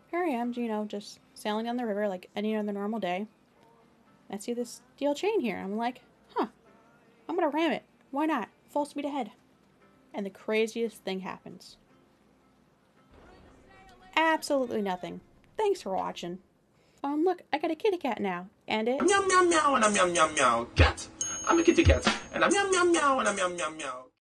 here I am, you know, just sailing down the river like any other normal day. I see this steel chain here. I'm like, huh, I'm gonna ram it. Why not? Full speed ahead. And the craziest thing happens. Absolutely nothing. Thanks for watching. Look, I got a kitty cat now, and it... Meow meow meow and a meow meow meow cat. I'm a kitty cat and a meow meow meow and a meow meow meow.